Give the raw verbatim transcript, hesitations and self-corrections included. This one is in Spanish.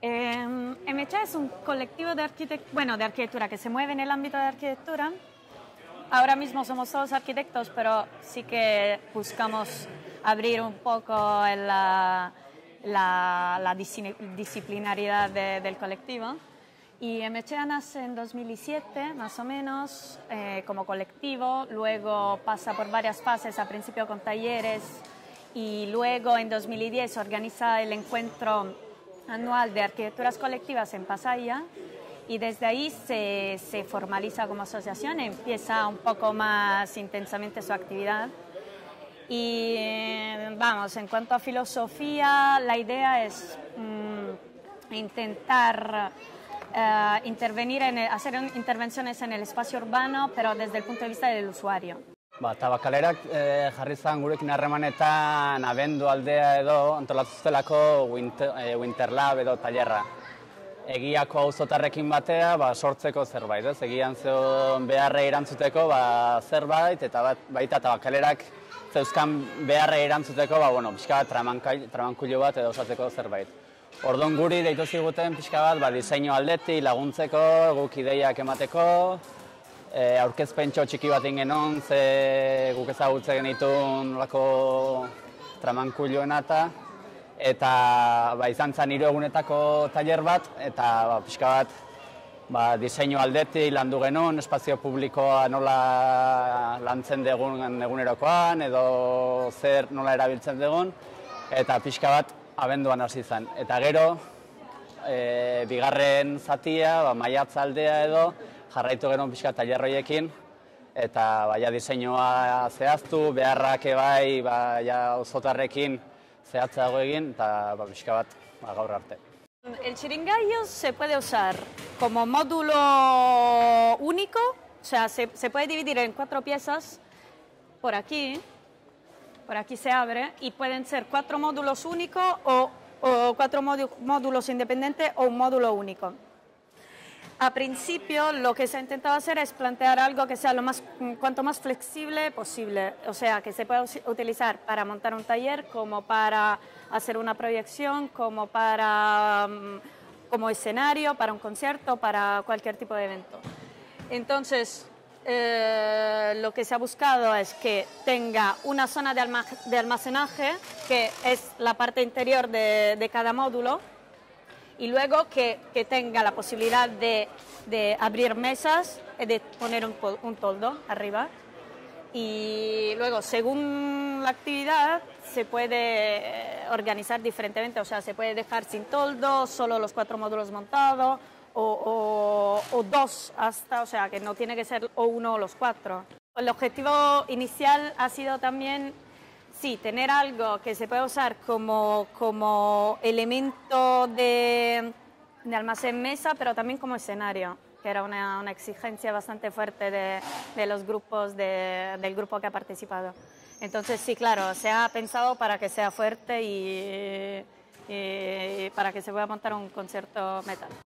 Eh, M C H A es un colectivo de, arquitect bueno, de arquitectura que se mueve en el ámbito de arquitectura. Ahora mismo somos todos arquitectos, pero sí que buscamos abrir un poco la, la, la disciplinaridad de, del colectivo. Y M C H A nace en dos mil siete, más o menos, eh, como colectivo. Luego pasa por varias fases, al principio con talleres, y luego en dos mil diez organiza el encuentro anual de arquitecturas colectivas en Pasaia, y desde ahí se, se formaliza como asociación, empieza un poco más intensamente su actividad. Y vamos, en cuanto a filosofía, la idea es mmm, intentar uh, intervenir en el, hacer intervenciones en el espacio urbano, pero desde el punto de vista del usuario. Ba, Tabakalerak eh, jarri zan gurekin harremanetan abendu aldea edo antolatuztelako winter, eh, Winterlab edo tailerra. Egiako auzotarrekin batea ba, sortzeko zerbait, ez? Egian zeon beharrei erantzuteko ba, zerbait, eta bat, baita Tabakalerak zeuzkan beharrei erantzuteko ba, bueno, pixka bat tramankullo bat edo osatzeko zerbait. Orduan guri deitu ziguten pixka bat ba, diseinu aldetik laguntzeko, guk ideiak emateko, E, aurkezpentxo txiki bat ingenon, ze guk ezagutzen genituen nolako tramankulloena eta eta ba, izan zen hiru egunetako tailer bat, eta ba, pixka bat ba, diseinu aldetik landu genuen, espazio publikoa nola lantzen dugun egunerokoan, edo zer nola erabiltzen dugun, eta pixka bat abenduan hasi zen. Eta gero, e, bigarren zatia, ba, maiatza aldea edo, jarraitu genuen pixka tailerroiekin, eta baia diseinua zehaztu, beharrak ebai ba, ja, auzotarrekin zehatzago egin, eta ba, pixka bat ba, gaur arte. El chiringallo se puede usar como módulo único, o sea, se, se puede dividir en cuatro piezas, por aquí, por aquí se abre, y pueden ser cuatro módulos únicos o, o cuatro módulos independientes o un módulo único. A principio lo que se ha intentado hacer es plantear algo que sea lo más, cuanto más flexible posible, o sea, que se pueda utilizar para montar un taller, como para hacer una proyección, como para como escenario, para un concierto, para cualquier tipo de evento. Entonces, eh, lo que se ha buscado es que tenga una zona de, alma de almacenaje, que es la parte interior de, de cada módulo, y luego que, que tenga la posibilidad de, de abrir mesas, de poner un, un toldo arriba, y luego según la actividad se puede organizar diferentemente, o sea, se puede dejar sin toldo, solo los cuatro módulos montados, o, o, o dos hasta, o sea, que no tiene que ser o uno o los cuatro. El objetivo inicial ha sido también sí, tener algo que se pueda usar como, como elemento de, de almacén mesa, pero también como escenario, que era una, una exigencia bastante fuerte de, de los grupos, de, del grupo que ha participado. Entonces, sí, claro, se ha pensado para que sea fuerte y, y, y para que se pueda montar un concierto metal.